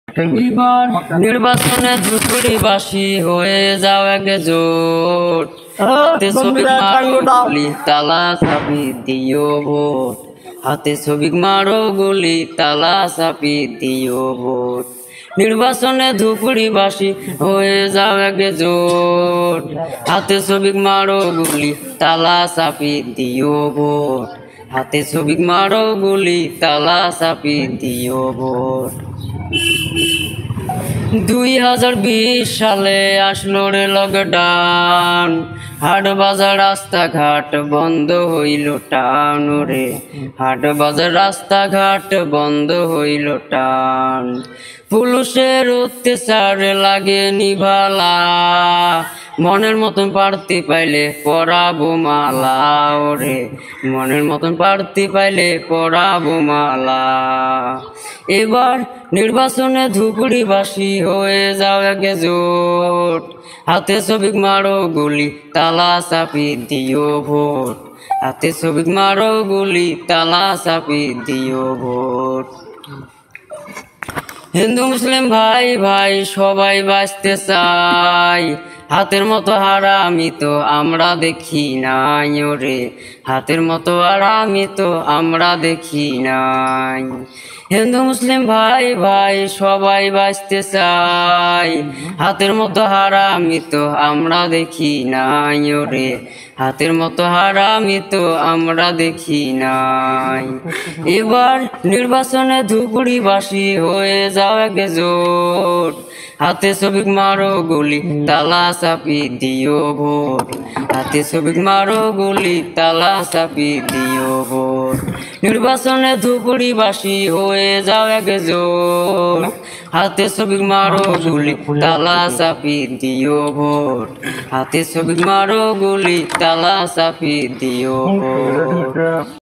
এবার নির্বাচনে ঝুঁকুড়িবাসী হয়ে যাও একজোট, হাতে ছবি মারো গুলি তালা চাবি দিও ভোট, হাতে ছবি মারো গুলি তালা চাবি দিও ভোট। নির্বাচনে ধুপুরিবাসী হয়ে যাও একজোট, হাতে ছবি মারো গুলি তালা চাবি দিও ভোট, হাতে ছবি মারো গুলি তালা চাবি দিও ভোট। 2020 সালে আসলো রে লকডাউন, হাট বাজার রাস্তাঘাট বন্ধ হইল টাউন রে, হাট বাজার রাস্তাঘাট বন্ধ হইল টাউন। পুলিশের অত্যাচার লাগে নিভালা, মনের মতন প্রার্থী পাইলে পরাবো মালা ওরে, মনের মতন প্রার্থী পাইলে পরাবো মালা। এবার নির্বাচনে ধুপুরিবাসী হয়ে যাও একজোট, হাতে ছবি মারো গুলি তালা চাপি দিও ভোট, হাতে ছবি মারো গুলি তালা চাপি দিও ভোট। হিন্দু মুসলিম ভাই ভাই সবাই বাঁচতে চাই, হাতের মতো হারামি তো আমরা দেখি নাই ওরে, হাতের মতো হারামি তো আমরা দেখি নাই। হিন্দু মুসলিম ভাই ভাই সবাই বাঁচতে চাই, হাতের মতো হারামি তো আমরা দেখি নাই ওরে, হাতের মতো হারামি তো আমরা দেখি নাই। এবার নির্বাচনে ধুপুরিবাসী হয়ে যাও একজোট, হাতে ছবি মারো গুলি তালা চাপি দিও ভোট, হাতে ছবি মারো গুলি তালা চাপি দিও ভোট। নির্বাচনে ধুপুরিবাসী হয়ে যাও একজোট, হাতে ছবি মারো গুলি তালা চাপি দিও ভোট, হাতে ছবি মারো গুলি তালা চাপি দিও ভোট।